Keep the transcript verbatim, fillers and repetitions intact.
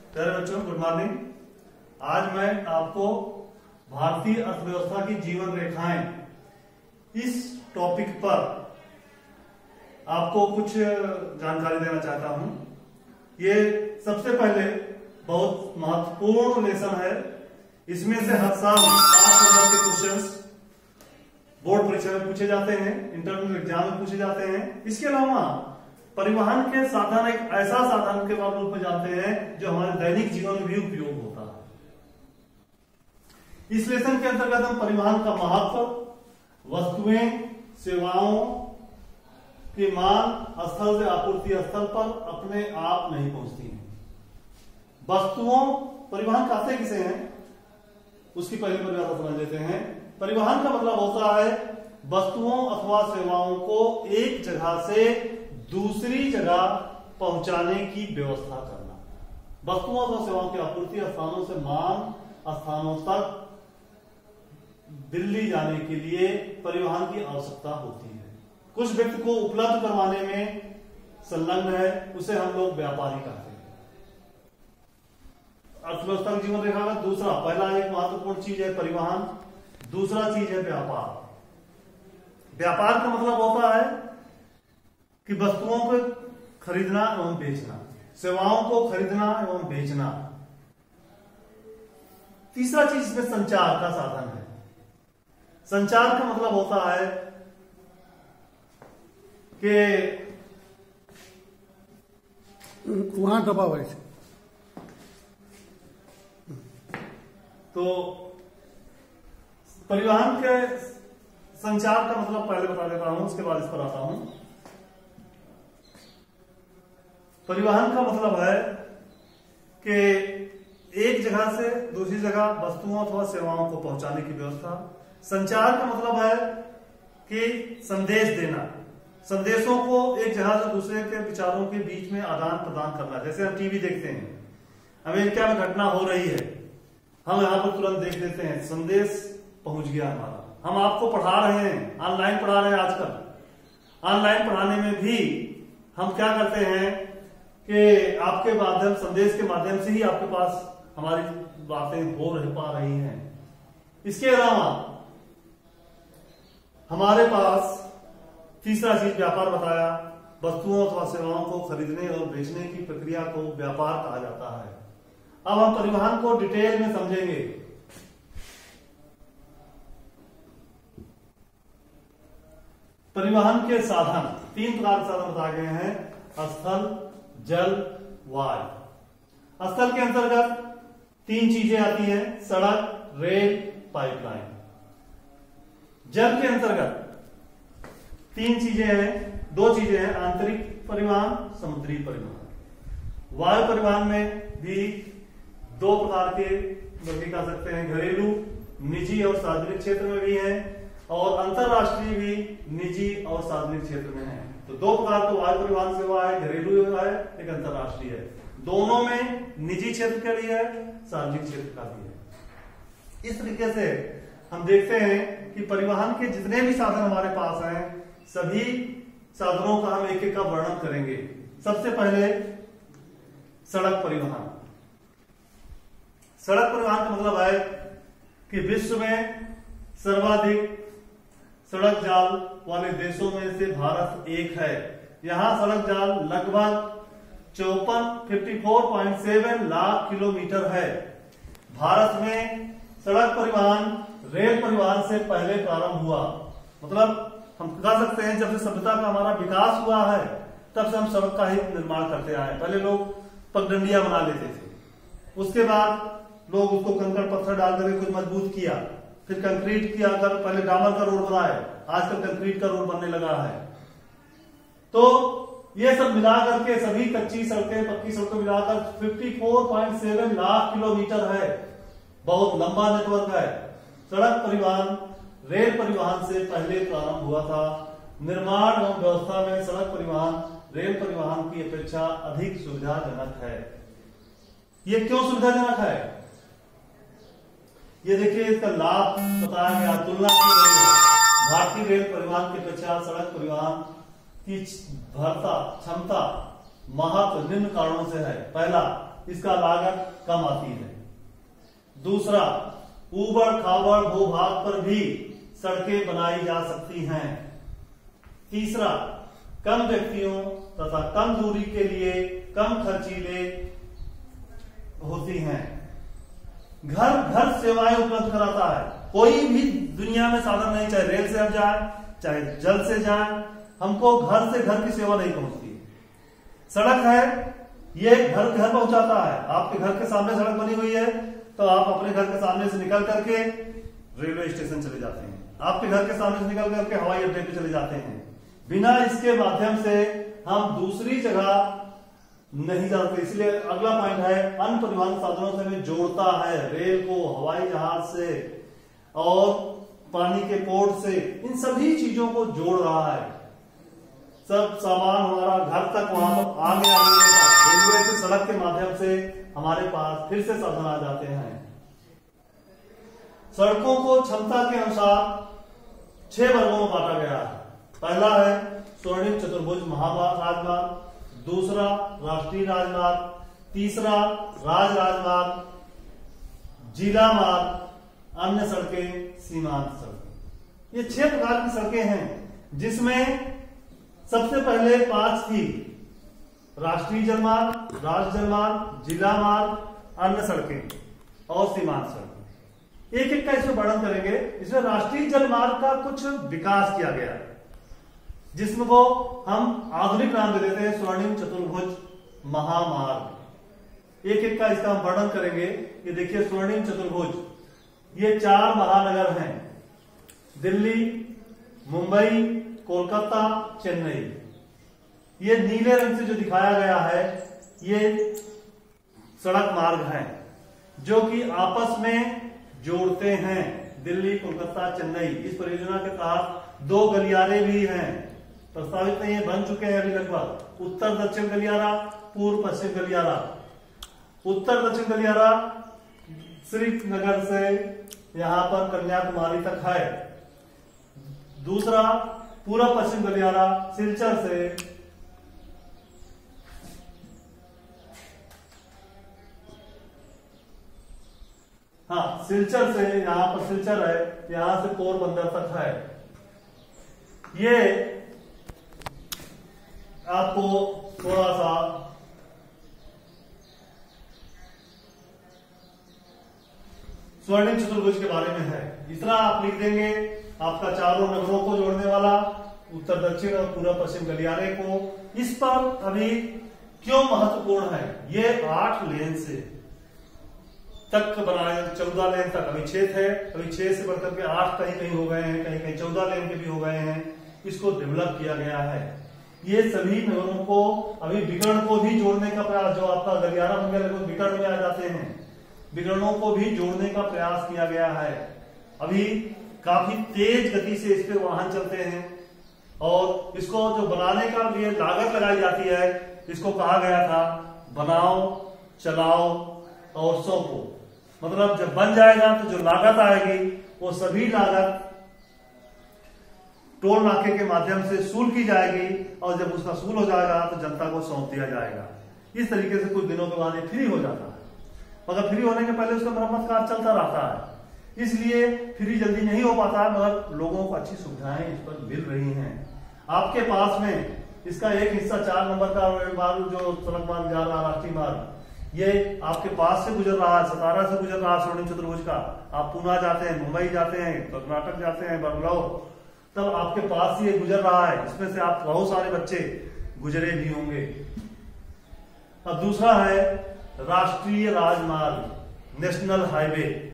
प्यारे बच्चों, good morning. आज मैं आपको भारतीय अर्थव्यवस्था की जीवन रेखाएं इस टॉपिक पर आपको कुछ जानकारी देना चाहता हूं। ये सबसे पहले बहुत महत्वपूर्ण लेसन है। इसमें से हर साल पांच नंबर के क्वेश्चंस बोर्ड परीक्षा में पूछे जाते हैं, इंटरनल एग्जाम में पूछे जाते हैं। इसके अलावा परिवहन के साधन एक ऐसा साधन के रूप में जाते हैं जो हमारे दैनिक जीवन में भी उपयोग होता है। इस लेसन के अंतर्गत हम परिवहन का महत्व, वस्तुएं सेवाओं की मांग स्थल से आपूर्ति स्थल पर अपने आप नहीं पहुंचती हैं। वस्तुओं परिवहन कहते किसे हैं उसकी पहली परिभाषा समझ लेते हैं। परिवहन का मतलब होता है वस्तुओं अथवा सेवाओं को एक जगह से दूसरी जगह पहुंचाने की व्यवस्था करना। वस्तुओं अथवा सेवाओं की आपूर्ति स्थानों से मांग स्थानों तक दिल्ली जाने के लिए परिवहन की आवश्यकता होती है। कुछ व्यक्ति को उपलब्ध करवाने में संलग्न है, उसे हम लोग व्यापारी कहते हैं। अर्थव्यवस्था की जीवन रेखा का दूसरा पहला एक महत्वपूर्ण चीज है परिवहन, दूसरा चीज है व्यापार। व्यापार का मतलब होता है कि वस्तुओं को खरीदना एवं बेचना, सेवाओं को खरीदना एवं बेचना। तीसरा चीज इसमें संचार का साधन है। संचार का मतलब होता है कि वहां दबा हुआ है। तो परिवहन के संचार का मतलब पहले बता देता हूं, उसके बाद इस पर आता हूं। परिवहन का मतलब है कि एक जगह से दूसरी जगह वस्तुओं अथवा सेवाओं को पहुंचाने की व्यवस्था। संचार का मतलब है कि संदेश देना, संदेशों को एक जगह से दूसरे के विचारों के बीच में आदान प्रदान करना। जैसे हम टीवी देखते हैं, अमेरिका में घटना हो रही है, हम यहां पर तुरंत देख लेते हैं, संदेश पहुंच गया हमारा। हम आपको पढ़ा रहे हैं, ऑनलाइन पढ़ा रहे हैं। आजकल ऑनलाइन पढ़ाने में भी हम क्या करते हैं कि आपके माध्यम संदेश के माध्यम से ही आपके पास हमारी बातें हो रह पा रही हैं। इसके अलावा हमारे पास तीसरा चीज व्यापार बताया। वस्तुओं अथवा सेवाओं को खरीदने और बेचने की प्रक्रिया को व्यापार कहा जाता है। अब हम परिवहन को डिटेल में समझेंगे। परिवहन के साधन तीन प्रकार के साधन बताए गए हैं: स्थल, जल, वायु। स्थल के अंतर्गत तीन चीजें आती हैं: सड़क, रेल, पाइपलाइन। जल के अंतर्गत तीन चीजें हैं, दो चीजें हैं: आंतरिक परिवहन, समुद्री परिवहन। वायु परिवहन में भी दो प्रकार के वर्गीकरण कह सकते हैं: घरेलू, निजी और सार्वजनिक क्षेत्र में भी है, और अंतरराष्ट्रीय भी निजी और सार्वजनिक क्षेत्र में है। तो दो प्रकार का वायु परिवहन सेवा है, घरेलू है, एक अंतरराष्ट्रीय है। दोनों में निजी क्षेत्र का भी है, सार्वजनिक क्षेत्र का भी है। इस तरीके से हम देखते हैं कि परिवहन के जितने भी साधन हमारे पास हैं, सभी साधनों का हम एक एक का वर्णन करेंगे। सबसे पहले सड़क परिवहन। सड़क परिवहन का मतलब है कि विश्व में सर्वाधिक सड़क जाल वाले देशों में से भारत एक है। यहां सड़क जाल लगभग चौपन चौवन पॉइंट सात लाख किलोमीटर है। भारत में सड़क परिवहन रेल परिवहन से पहले प्रारंभ हुआ। मतलब हम कह सकते हैं जब से सभ्यता का हमारा विकास हुआ है तब से हम सड़क का ही निर्माण करते आए। पहले लोग पगडंडियां बना लेते थे, उसके बाद लोग उसको कंकड़ पत्थर डाल करके कुछ मजबूत किया, फिर कंक्रीट किया कर, पहले डामर का रोड बनाए, आजकल कंक्रीट का रोड बनने लगा है। तो ये सब मिला करके सभी कच्ची सड़कें पक्की सड़कें मिलाकर चौवन पॉइंट सात लाख किलोमीटर है। बहुत लंबा नेटवर्क है। सड़क परिवहन रेल परिवहन से पहले प्रारंभ हुआ था। निर्माण एवं व्यवस्था में सड़क परिवहन रेल परिवहन की अपेक्षा अधिक सुविधाजनक है। ये क्यों सुविधाजनक है? ये देखिए, इसका लाभ बताया गया, तुलना की गई है। भारतीय रेल परिवहन की अपेक्षा सड़क परिवहन की भरता क्षमता महत्व निम्न कारणों से है। पहला, इसका लागत कम आती है। दूसरा, ऊबड़ खाबड़ भूभाग पर भी सड़कें बनाई जा सकती हैं। तीसरा, कम व्यक्तियों तथा कम दूरी के लिए कम खर्चीले होती हैं। घर घर सेवाएं उपलब्ध कराता है। कोई भी दुनिया में साधन नहीं, चाहे रेल से हम जाए चाहे जल से जाए, हमको घर से घर की सेवा नहीं पहुंचती। सड़क है, ये घर घर पहुंचाता है। आपके घर के सामने सड़क बनी हुई है तो आप अपने घर के सामने से निकल करके रेलवे स्टेशन चले जाते हैं, आपके घर के सामने से निकल करके हवाई अड्डे पे चले जाते हैं। बिना इसके माध्यम से हम दूसरी जगह नहीं जा सकते। इसलिए अगला पॉइंट है, अन्य परिवहन साधनों से हमें जोड़ता है। रेल को हवाई जहाज से और पानी के पोर्ट से, इन सभी चीजों को जोड़ रहा है। सब सामान हमारा घर तक वहां पर आ गया। रेलवे से सड़क के माध्यम से हमारे पास फिर से साधन आ जाते हैं। सड़कों को क्षमता के अनुसार छह वर्गों में बांटा गया है। पहला है स्वर्णिम चतुर्भुज महामार्ग राजमार्ग, दूसरा राष्ट्रीय राजमार्ग, तीसरा राज राजमार्ग, जिला मार्ग, अन्य सड़कें, सीमांत सड़कें। ये छह प्रकार की सड़कें हैं, जिसमें सबसे पहले पांच थी राष्ट्रीय जलमार्ग, राज्य जलमार्ग, जिला मार्ग, अन्य सड़कें और सीमांत सड़कें। एक एक का इसमें वर्णन करेंगे। इसमें राष्ट्रीय जलमार्ग का कुछ विकास किया गया है, जिसमें वो हम आधुनिक नाम दे देते हैं स्वर्णिम चतुर्भुज महामार्ग। एक एक का इसका हम वर्णन करेंगे। ये देखिए स्वर्णिम चतुर्भुज, ये चार महानगर हैं, दिल्ली, मुंबई, कोलकाता, चेन्नई। ये नीले रंग से जो दिखाया गया है ये सड़क मार्ग हैं, जो कि आपस में जोड़ते हैं दिल्ली, कोलकाता, चेन्नई। इस परियोजना के तहत दो गलियारे भी हैं, प्रस्तावित नहीं है, बन चुके हैं अभी लगभग। उत्तर दक्षिण गलियारा, पूर्व पश्चिम गलियारा। उत्तर दक्षिण गलियारा श्रीनगर से यहां पर कन्याकुमारी तक है। दूसरा पूर्व पश्चिम गलियारा सिलचर से हाँ सिलचर से, यहां पर सिलचर है, यहां से पोरबंदर तक है। ये आपको थोड़ा सा स्वर्णिम चतुर्भुज के बारे में है। इतना आप लिख देंगे, आपका चारों नगरों को जोड़ने वाला उत्तर दक्षिण और पूर्व पश्चिम गलियारे को। इस पर अभी क्यों महत्वपूर्ण है, ये आठ लेन से तक बनाए, चौदह लेन तक, अभी छह थे, अभी छह से बढ़कर के आठ कहीं कहीं हो गए हैं, कहीं कहीं चौदह लेन के भी हो गए हैं। इसको डेवलप किया गया है। ये सभी नगरों को, अभी बिकर्ण को भी जोड़ने का प्रयास, जो आपका गलियारा बन गया लगभग बिकर्ण में आ जाते हैं, बिकर्णों को भी जोड़ने का प्रयास किया गया है। अभी काफी तेज गति से इस पे वाहन चलते हैं और इसको जो बनाने का लिए लागत लगाई जाती है, इसको कहा गया था बनाओ, चलाओ और सौंपो। मतलब जब बन जाएगा तो जो लागत आएगी वो सभी लागत टोल नाके के माध्यम से सूल की जाएगी और जब उसका सूल हो जाएगा तो जनता को सौंप दिया जाएगा। इस तरीके से कुछ दिनों के बाद ये फ्री हो जाता है, मगर फ्री होने के पहले उसका मरम्मत कार्य चलता रहता है, इसलिए फ्री जल्दी नहीं हो पाता है, मगर लोगों को अच्छी सुविधाएं इस पर मिल रही हैं। आपके पास में इसका एक हिस्सा चार नंबर का मार्ग, जो सड़क मार्ग जा रहा है राष्ट्रीय मार्ग, ये आपके पास से गुजर रहा है, सतारा से गुजर रहा है स्वर्णिम चतुर्भुज का। आप पुणे जाते हैं, मुंबई जाते हैं, कर्नाटक जाते हैं, बंगलौर, तब आपके पास ये गुजर रहा है। इसमें से आप बहुत सारे बच्चे गुजरे भी होंगे। अब दूसरा है राष्ट्रीय राजमार्ग, नेशनल हाईवे।